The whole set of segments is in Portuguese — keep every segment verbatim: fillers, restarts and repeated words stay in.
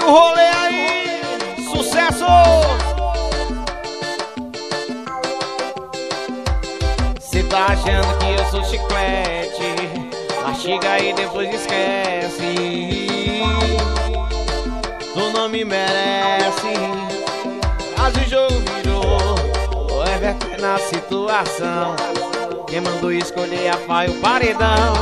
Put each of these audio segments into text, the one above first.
o rolê aí, sucesso! Cê tá achando que eu sou chiclete, mastiga e depois esquece. Tu não me merece, mas o jogo virou, o Everton na situação. Quem mandou escolher a faia o paredão.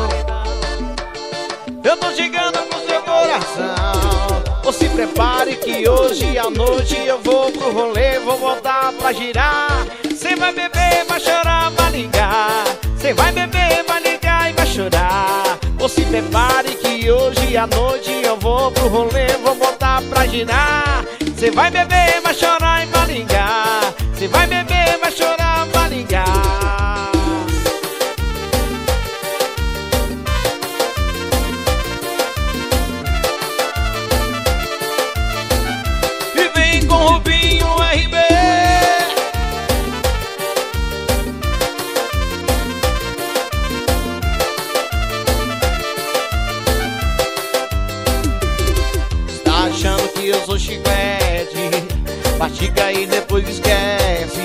Eu tô chegando pro seu coração. Ou se prepare que hoje à noite eu vou pro rolê, vou voltar pra girar. Cê vai beber, vai chorar, vai ligar. Cê vai beber, vai ligar e vai chorar. Ou se prepare que hoje à noite eu vou pro rolê, vou voltar pra girar. Cê vai beber, vai chorar e vai ligar. Cê vai beber, vai chorar, vai ligar. Com Rubinho R B. Está achando que eu sou chiclete, mastiga e depois esquece.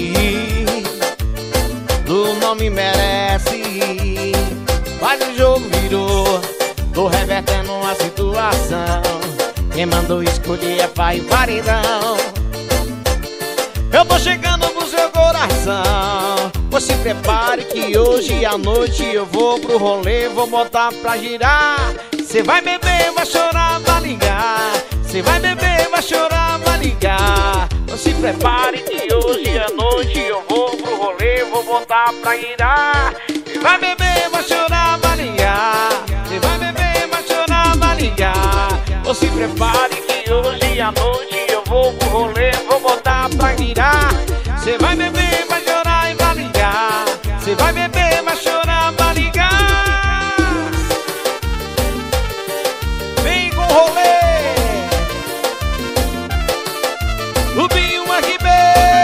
Tu não me merece, mas o jogo virou, tô revertendo a situação. Quem mandou escolher é pai o paredão. Eu tô chegando pro seu coração. Você se prepare que hoje à noite eu vou pro rolê, vou botar pra girar. Cê vai beber, vai chorar, vai ligar. Cê vai beber, vai chorar, vai ligar. Você se prepare que hoje à noite eu vou pro rolê, vou botar pra girar. Cê vai beber, vai chorar, vai ligar. Cê vai beber, vai chorar, vai ligar. Ou se prepare que hoje à noite eu vou pro rolê, vou botar pra girar. Cê vai beber, vai chorar e vai ligar. Cê vai beber, vai chorar, vai ligar. Vem com o rolê Rubinho R B.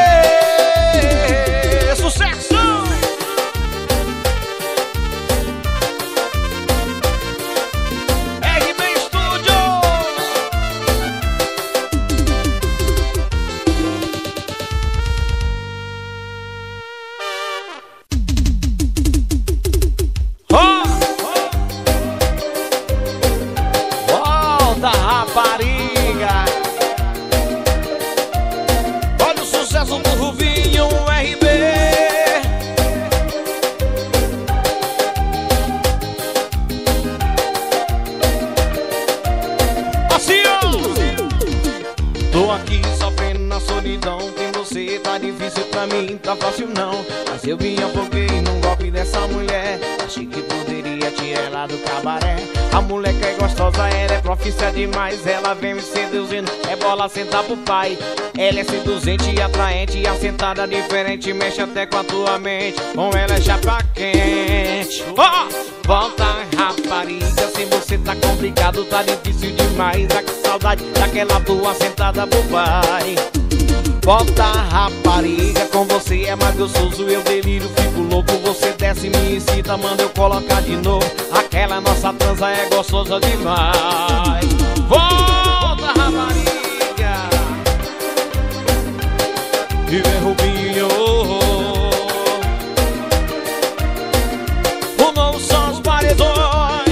Sucesso! Rapariga, olha o sucesso do Rubinho R B. Assim, ó. Tô aqui sofrendo na solidão. Tem você, tá difícil pra mim, tá fácil não. Mas eu vim afoguei num golpe dessa mulher. Achei que poderia tirar ela do cabaré. A mulher que é gostosa, ela é profissa demais. Ela vem me seduzindo, é bola sentar pro pai. Ela é seduzente e atraente, assentada diferente, mexe até com a tua mente. Com ela é chapa quente. Oh! Volta rapariga, sem você tá complicado, tá difícil demais. Ah, que saudade daquela tua sentada pro pai. Volta rapariga, com você é mais gostoso, eu deliro, fico louco. Você desce e me incita, manda eu colocar de novo. Aquela nossa transa é gostosa demais. Volta rapariga, e vem Rubinho. O novo são os paredões.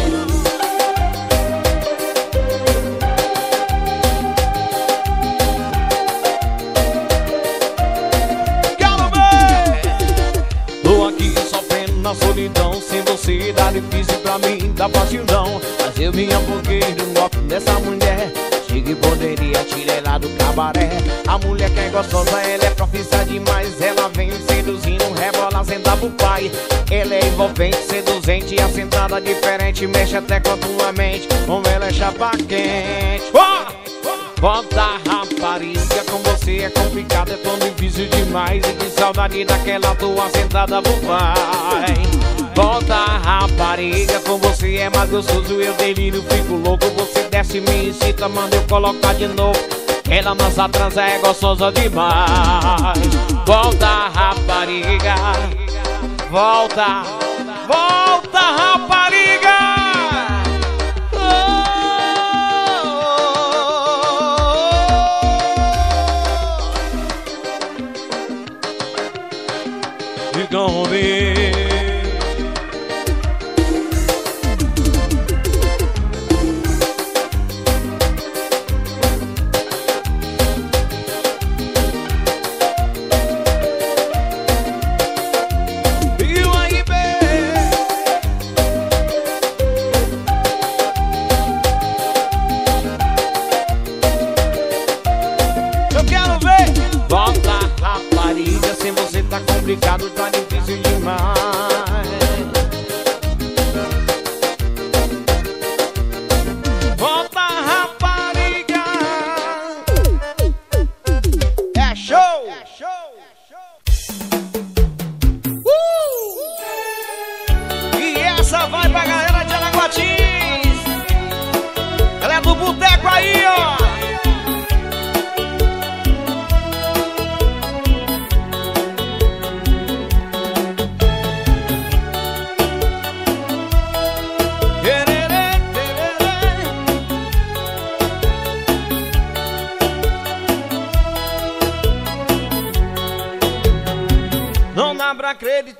Na solidão, sem você dá difícil pra mim, dá fácil não. Mas eu me afoguei no golpe dessa mulher. Cheguei poderia tirar ela do cabaré. A mulher que é gostosa, ela é profissa demais. Ela vem seduzindo, rebola, senta pro pai. Ela é envolvente, seduzente, assentada diferente, mexe até com a tua mente. Com ela é chapa quente. Oh! Volta rapariga, com você é complicado, é tão difícil demais. E que saudade daquela tua sentada pro pai. Volta rapariga, com você é mais gostoso, eu delírio, fico louco. Você desce e me incita, manda eu colocar de novo. Ela nossa transa é gostosa demais. Volta rapariga, volta, volta rapariga. Oh, oh, oh.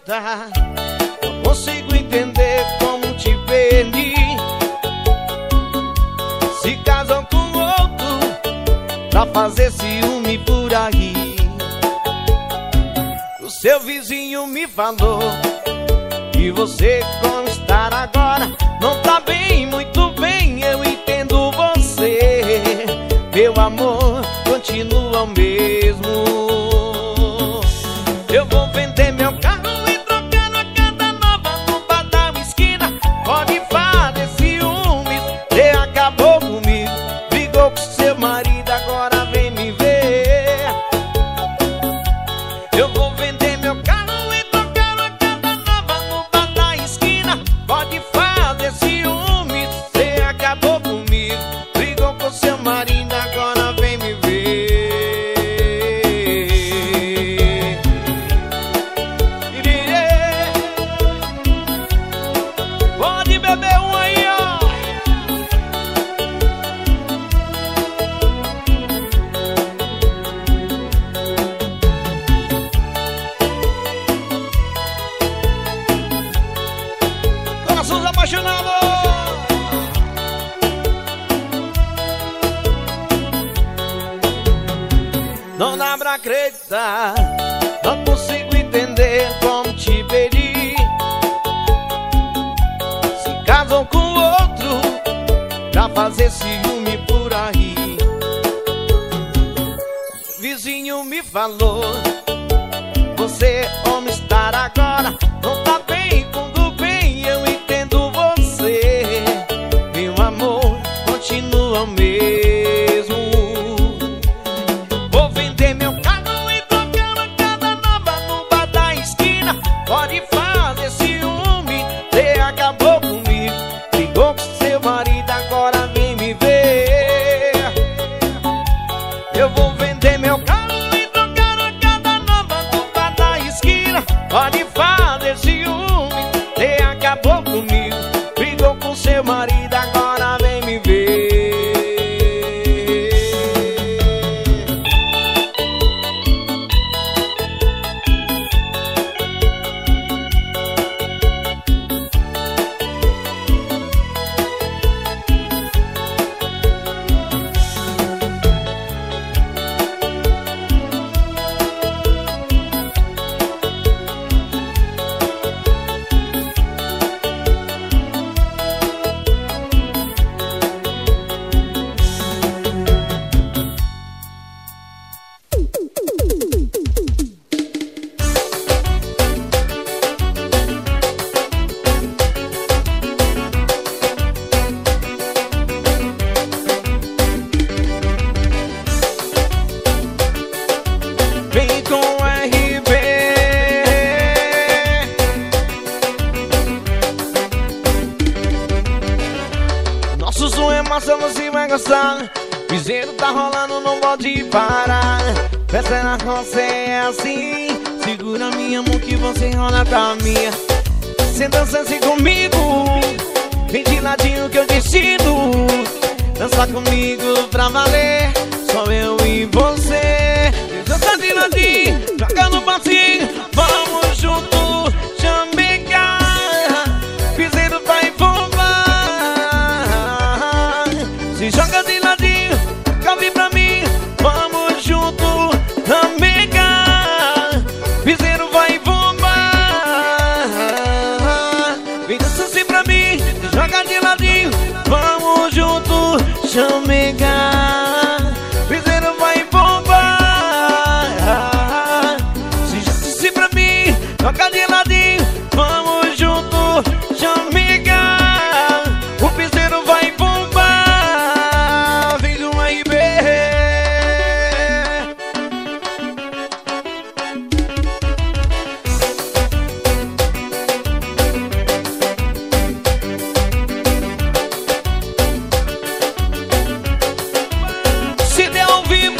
acreditar, não consigo entender como te perdi. Se casam com outro pra fazer ciúme por aí. O seu vizinho me falou que você como estar agora não tá bem, muito bem, eu entendo você. Meu amor continua o mesmo. Eu vou vender meu carro e trocar na cada nova no bar da esquina. Pode fazer ciúmes, você acabou comigo, brigou com seu marido, agora vem me ver. Eu vou vender meu carro e trocar na cada nova no bar da esquina. Pode fazer ciúmes, você acabou comigo, brigou com seu marido, agora vem me ver. Pode beber um aí, ó. Corações apaixonados. Não dá pra acreditar, não consigo entender como te perdi. Se casam com outro pra fazer ciúme por aí. Vizinho me falou, você homem estar agora não tá bem, tudo bem, eu entendo você. Meu amor continua o mesmo. Vou vender meu carro e trocar na cada nova no bar da esquina. Pode fazer ciúme, você acabou comigo, brigou com seu marido, agora vem me ver. Eu vou vender meu carro e trocar na cada nova no bar da esquina. Pode fazer ciúme, você acabou comigo, brigou com seu marido, agora vem me ver. Vem com R B. Nosso som é massa, você vai gostar. Piseiro tá rolando, não pode parar. Festa na roça é assim, segura minha mão que você rola pra mim. Cê dança assim comigo, vem de ladinho que eu decido. Dança comigo pra valer, só eu e você. Dança de ladinho, joga no passinho, vamos junto, chamegar. Piseiro vai bombar. Se joga de ladinho, cabe pra mim, vamos junto, chamegar. Piseiro vai bombar. Vem dança assim pra mim, se joga de ladinho, vamos junto, chamegar. Piseiro vai bombar. Se joga assim pra mim, joga de ladinho, vamos junto, chamegar. O piseiro vai bombar. Vem do R B. Se der ao vivo,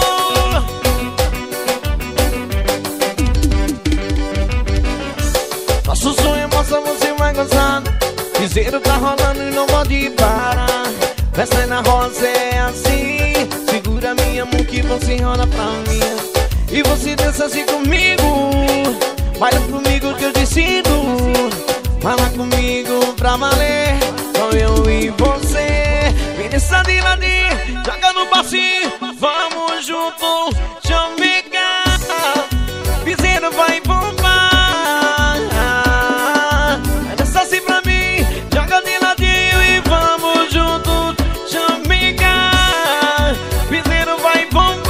nosso sonho é massa, você vai gostar. Piseiro tá rolando e não pode parar. Festa na roça é assim, segura minha mão que você rola pra mim. E você dança assim comigo, baila comigo que eu esquecido. Fala comigo pra valer, só eu e você. Vem nessa de ladinho, joga no passinho, vamos junto, chamiga. Piseiro vai bombar. Vai dançar assim pra mim, joga de ladinho e vamos junto, chamiga. Piseiro vai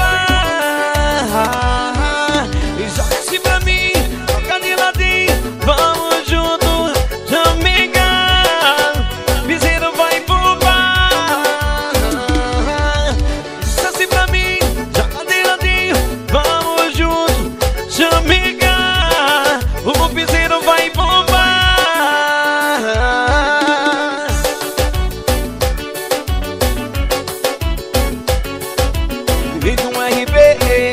bombar. E joga assim pra mim, joga de ladinho, vamos junto, chamiga. Piseiro vai bombar. Dança assim pra mim, joga de ladinho, vamos junto, chamiga. O piseiro vai bombar. Vem com R B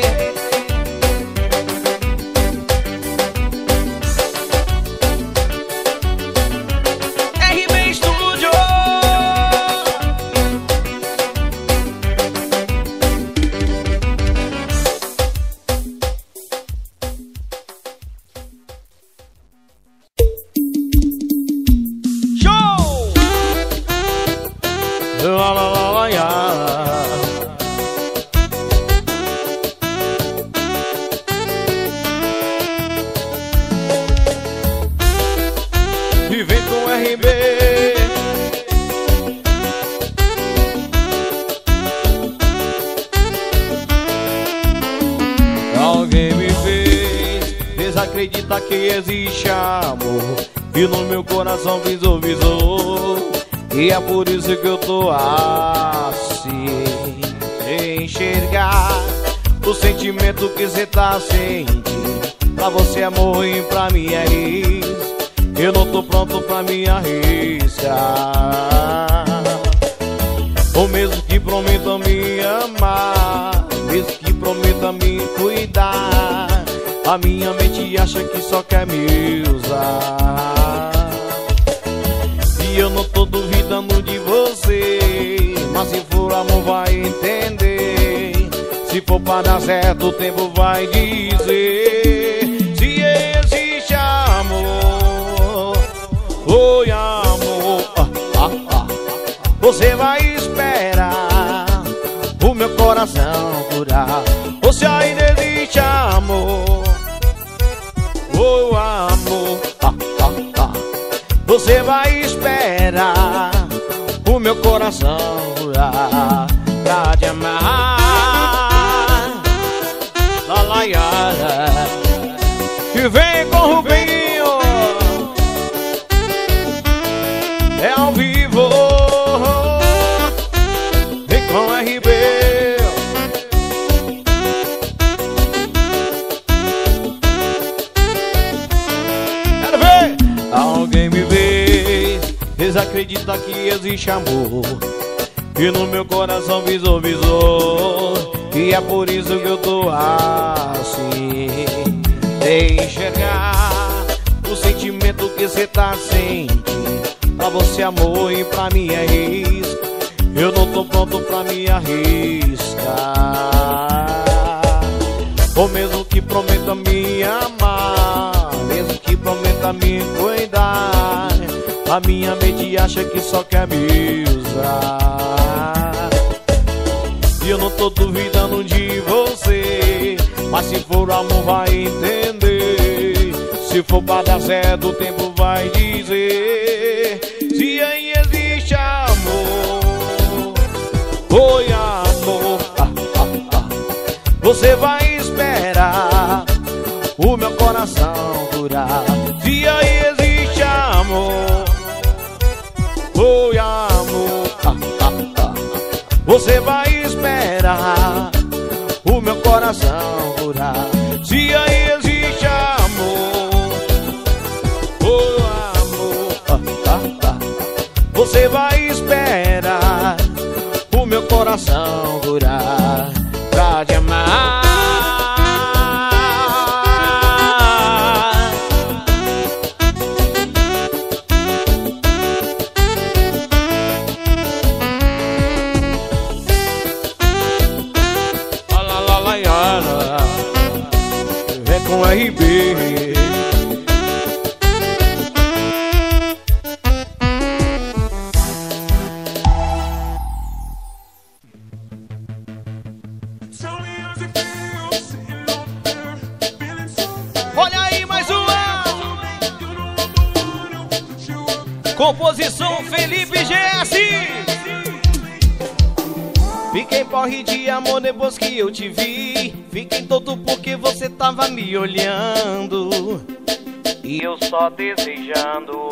R B Studio. Show! La la la la ya. E vem com R B. Alguém me fez desacreditar que existe amor, e no meu coração visou, visou. E é por isso que eu tô assim, sem enxergar o sentimento que cê tá sentindo. Pra você é ruim, pra mim é isso. Eu não tô pronto pra me arriscar. Ou mesmo que prometa me amar, mesmo que prometa me cuidar, a minha mente acha que só quer me usar. E eu não tô duvidando de você, mas se for amor vai entender. Se for pra dar certo o tempo vai dizer. Se existe amor, oi amor, ah, ah, ah, você vai esperar o meu coração curar. Ou se ainda existe amor, oh amor, ah, ah, ah, você vai esperar o meu coração curar pra te amar. La la ya. E vem com o Rubinho, é ao vivo. Vem com R B. Quero ver. Alguém me vê, desacredita que existe amor, e no meu coração visou, visou. E é por isso que eu tô assim, sem enxergar o sentimento que cê tá sentindo. Pra você amor e pra mim é risco. Eu não tô pronto pra me arriscar. Ou mesmo que prometa me amar, mesmo que prometa me cuidar, a minha mente acha que só quer me usar. E eu não tô duvidando de você, mas se for amor vai entender. Se for pra dar certo o tempo vai dizer. Se aí existe amor, oi amor, ah, ah, ah, você vai esperar o meu coração curar. Se aí existe amor, oi amor, ah, ah, ah, você vai esperar o meu coração curar. Se aí existe amor, oh amor, ah, ah, ah, você vai esperar o meu coração curar pra te amar. Vem com R B. porre de amor depois que eu te vi. Fiquei tonto porque você tava me olhando e eu só desejando.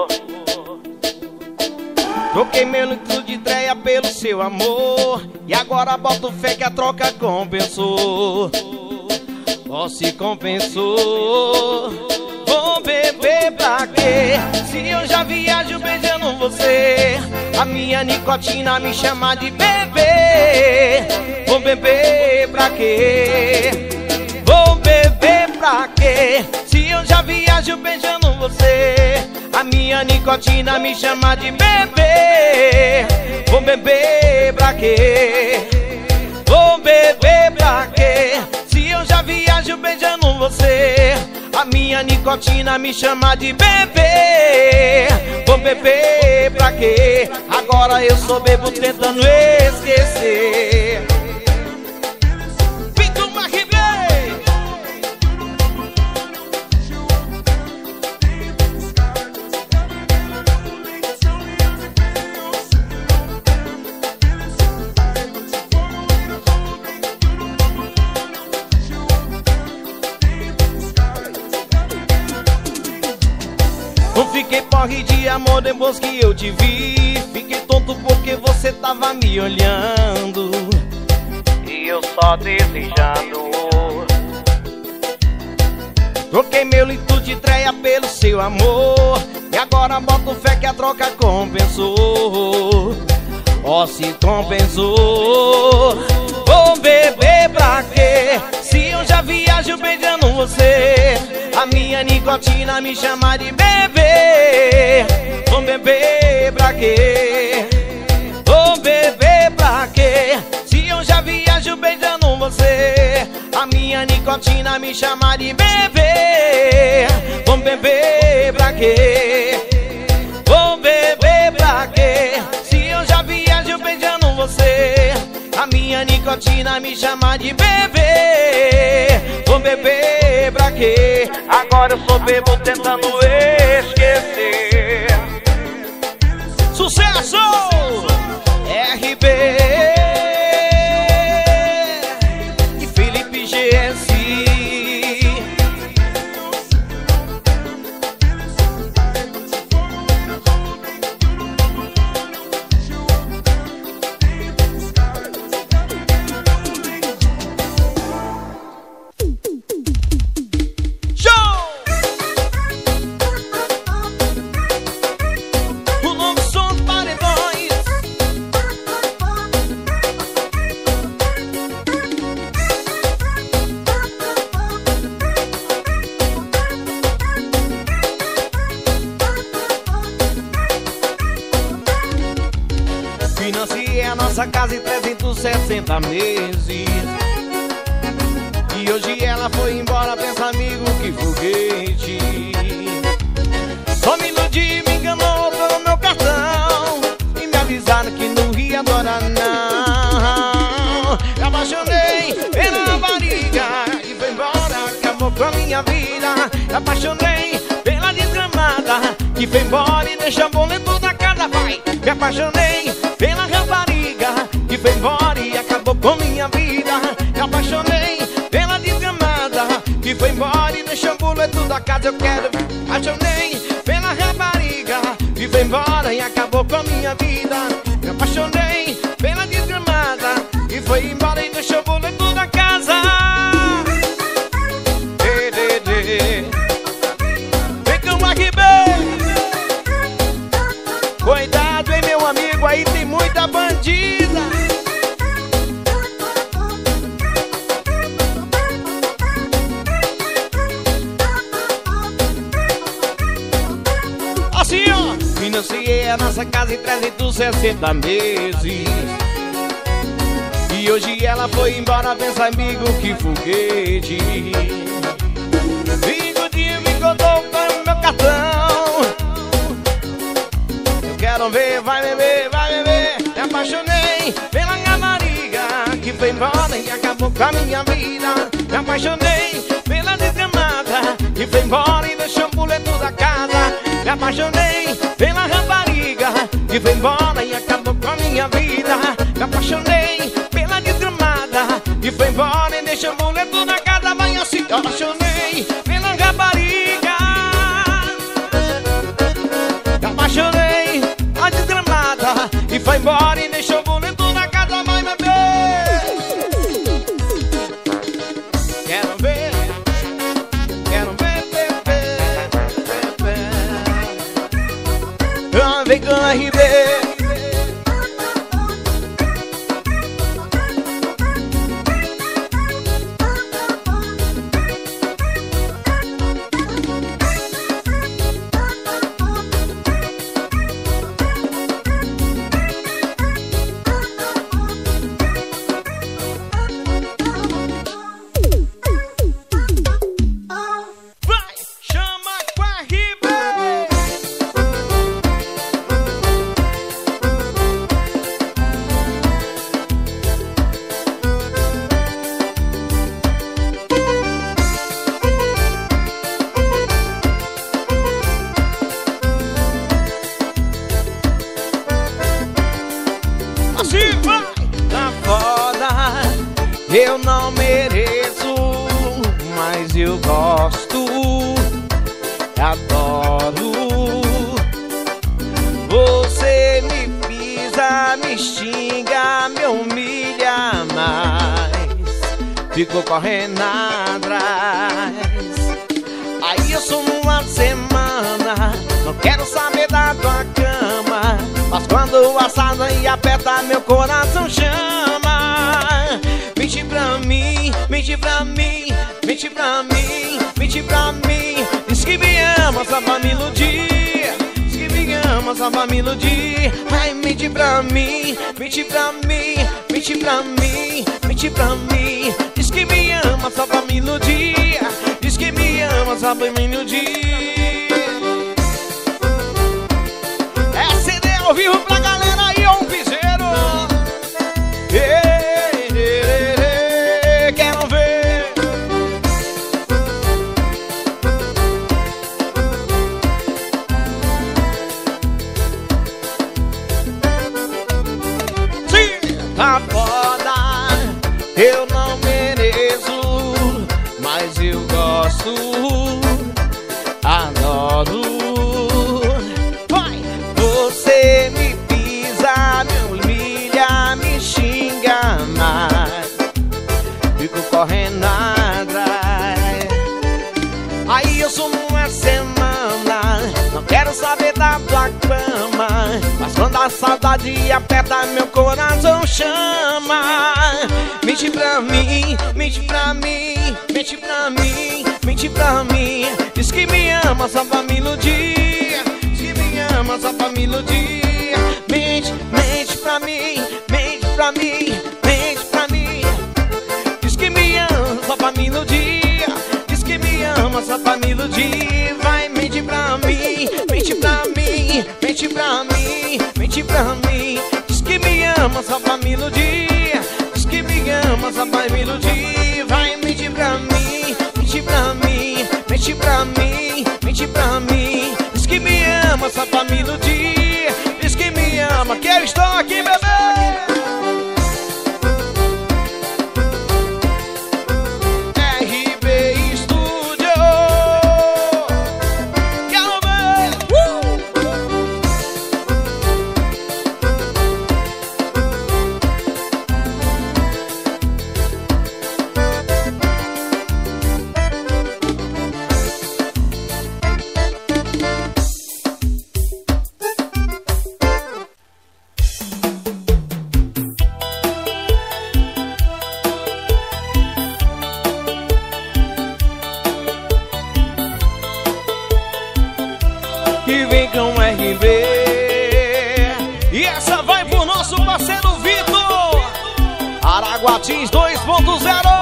Troquei meu litro de treia pelo seu amor e agora boto fé que a troca compensou. Ó, se compensou. Vou beber pra quê? Se eu já viajo beijando você, a minha nicotina me chama de bebê. Vou beber pra quê? Vou beber pra quê? Se eu já viajo beijando você, a minha nicotina me chama de bebê. Vou beber pra quê? Vou beber pra quê? Se eu já viajo beijando você, a minha nicotina me chama de bebê. Vou beber pra quê? Agora eu só bebo tentando esquecer. Pinto Marquibê. Não fiquei porre de amor depois que eu te vi. Fiquei tonto porque você tava me olhando e eu só desejando. Troquei meu litro de treia pelo seu amor e agora boto fé que a troca compensou. Ó, se compensou. Vou beber pra quê? Se eu já viajo beijando você, a minha nicotina me chama de bebê. Vou beber pra quê? Vou beber pra quê? Se eu já viajo beijando você, a minha nicotina me chama de bebê. Vou beber pra quê? Vou beber pra quê? Se eu já viajo beijando você, a minha nicotina me chama de bebê. Vou beber pra quê? Agora eu só bebo tentando esquecer. Sucesso! R B e Felipe G S. Financiei a nossa casa em trezentos e sessenta meses e hoje ela foi embora, pensa amigo, que foguete. Só me iludi, me enganou pelo meu cartão e me avisaram que não ia adorar não. Me apaixonei pela barriga e foi embora, acabou com a minha vida. Me apaixonei pela desgramada que foi embora e deixa boleto da casa, vai. Me apaixonei pela rapariga que foi embora e acabou com minha vida. Me apaixonei pela desgramada que foi embora e deixou o boleto da casa. Eu quero. Me apaixonei pela rapariga que foi embora e acabou com minha vida. Me apaixonei pela desgramada que foi embora e deixou o boleto da casa. Dê, dê, dê. Vem com aqui bem. Cuidado, hein, meu amigo, aí tem muita bandida. Assim, ó. Financiei a nossa casa em trezentos e sessenta meses e hoje ela foi embora, pensa amigo, que foguete. Bigodinho me contou com meu cartão. Eu quero ver, vai beber, vai beber. Me apaixonei pela rapariga que foi embora e acabou com a minha vida. Me apaixonei pela desgramada que foi embora e deixou o boleto da casa. Me apaixonei pela rapariga que foi embora e acabou com a minha vida. Me apaixonei pela deixa o boleto na casa, vai assim que eu apaixonei pela rapariga. Me apaixonei, a desgramada, e foi embora e deixou o boleto na casa, vai beber. Quero ver, quero ver, beber, beber. Vem com a R B. Eu não mereço, mas eu gosto, adoro. Você me pisa, me xinga, me humilha, mas ficou correndo atrás. Aí eu sou uma semana, não quero saber da tua cama, mas quando o assado e aperta, meu coração chama. Mente pra mim, mente pra mim, mente pra mim, mente pra mim. Diz que me ama só pra me iludir, diz que me ama só pra me iludir. Ai, mente pra mim, mente pra mim, mente pra mim, mente pra mim. Diz que me ama só pra me iludir, diz que me ama só pra me iludir. É C D ao vivo pra galera aí, ó, um piseiro. Yeah. Tá foda, eu não mereço, mas eu gosto, adoro. Vai! Você me pisa, me humilha, me xinga, mas fico correndo atrás. Aí eu sumo uma semana, não quero saber da tua cama, mas quando a saudade aperta, meu coração chama. Mente pra mim, mente pra mim, mente pra mim, mente pra mim. Diz que me ama só pra me iludir, diz que me ama só pra me iludir. Mente, mente pra mim, mente pra mim, mente pra mim. Diz que me ama só pra me iludir, diz que me ama só pra me iludir. Vai, mente pra mim, mente pra mim, mente pra mim, mente pra mim. Diz que me ama só pra me iludir, diz que me ama só pra me iludir. Vai, mente pra mim, mente pra mim, mente pra mim, mente pra mim. Diz que me ama só pra me iludir, diz que me ama, que eu estou aqui, bebê. E vem com R B. E essa vai pro nosso parceiro Vitor, Araguatins dois ponto zero.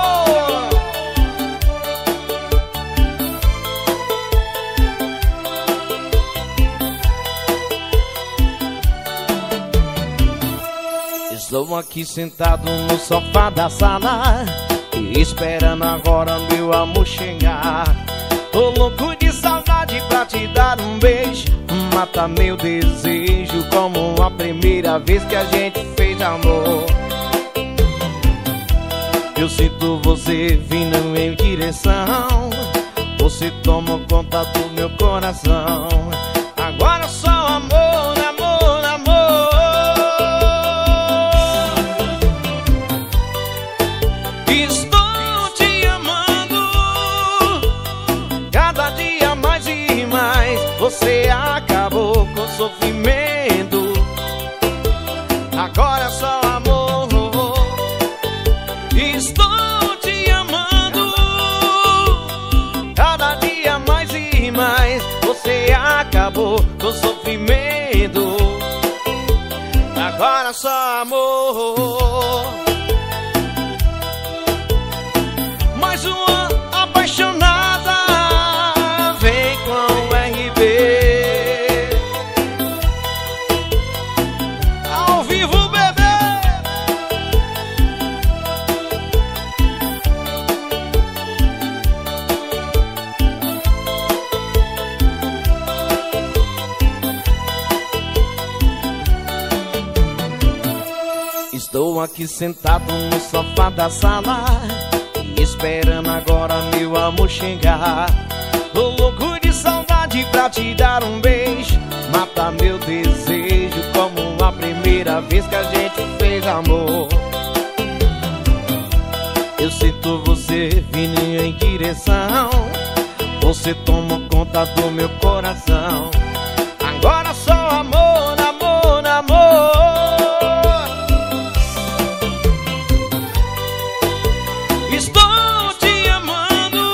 Estou aqui sentado no sofá da sala, esperando agora meu amor chegar. Tô louco de saudade pra te dar um beijo, mata meu desejo como a primeira vez que a gente fez amor. Eu sinto você vindo em direção. Você toma conta do meu coração. Agora só amor, amor, amor. Estou te amando, cada dia mais e mais. Você acabou com o sofrimento. Agora só amor. Estou te amando, cada dia mais e mais. Você acabou com o sofrimento. Agora só amor. Mais uma apaixonada vem com o R B. Ao vivo, bebê. Estou aqui sentado no sofá da sala, esperando agora meu amor chegar. Tô louco de saudade pra te dar um beijo, mata meu desejo como a primeira vez que a gente fez amor. Eu sinto você vindo em direção. Você toma conta do meu coração. Agora só amor, amor, amor. Estou te amando,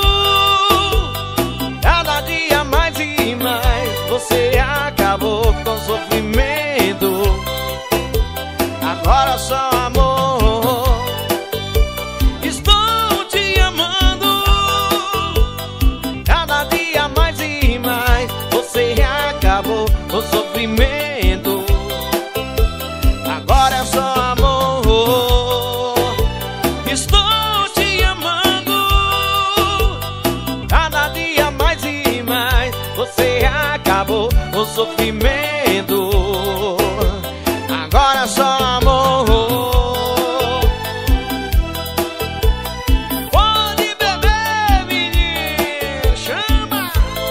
cada dia mais e mais. Você acabou com o sofrimento. Agora só amor. Estou te amando, cada dia mais e mais. Você acabou com o sofrimento. Agora é só amor. Estou você acabou com o sofrimento. Agora só amor. Pode beber, menino, chama.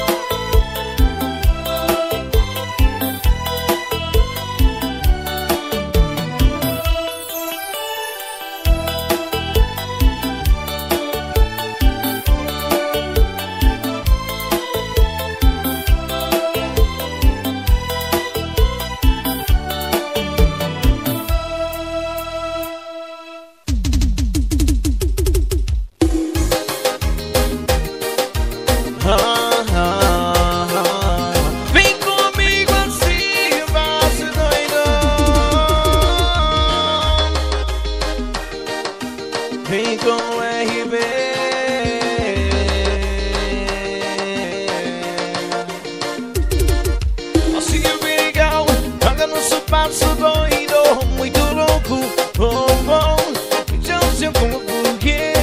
Vem comigo assim, vaso doidão. Vem com o R B. Passinho bem legal, joga no espaço doido, muito louco, bom, bom. Já não sei como porquê.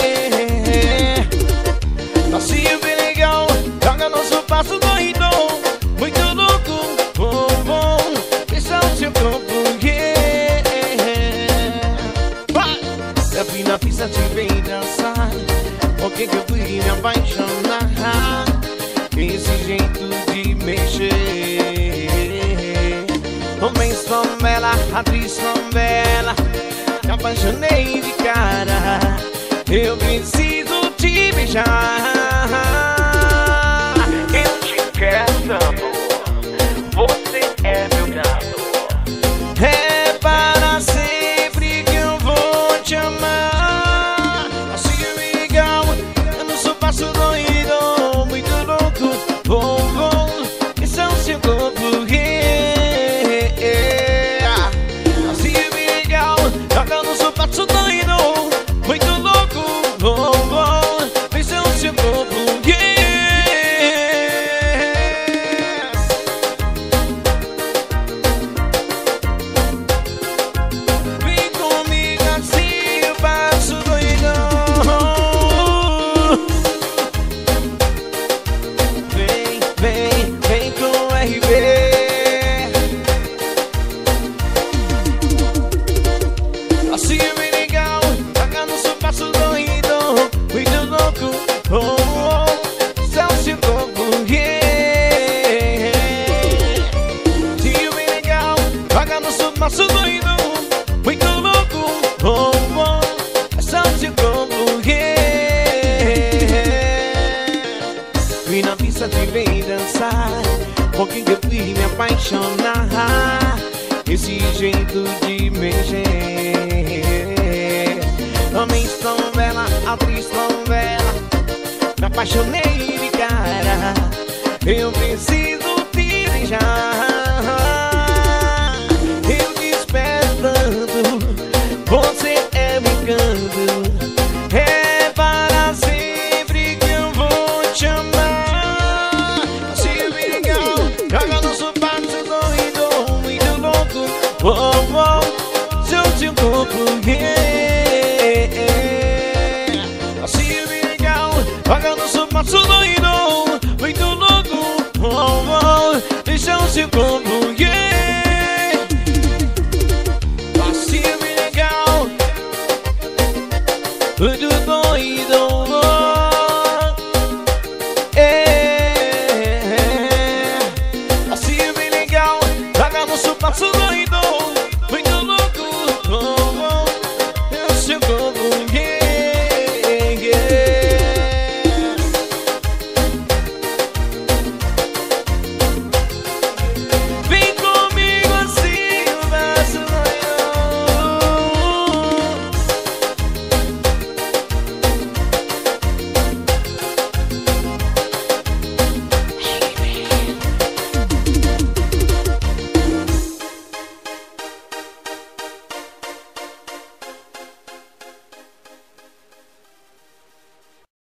Passinho bem legal, joga no espaço doido, muito louco, bom, bom. Já não sei como porquê. Eu vim na pista te ver dançar, por que que eu fui me apaixonar? Esse jeito de mexer, homens novela, atriz novela, me apaixonei de cara. Eu preciso te beijar. Eu te quero tanto, você é meu gato. É para sempre que eu vou te amar. Assim é legal, eu não sou passo doido, muito louco, bom, bom. Esse é o seu corpo. Assim é legal, eu não sou passo doido, muito louco, bom, bom. Esse é o seu corpo. pouquinho que eu fui me apaixonar. Esse jeito de mexer, homem novela, atriz novela, me apaixonei de cara. Eu preciso te beijar. Eu te espero tanto, você é meu encanto. É para sempre que eu vou te amar. Se me legal, joga no sofá, seu doido, muito louco. Oh, oh, seu seu corpo, yeah.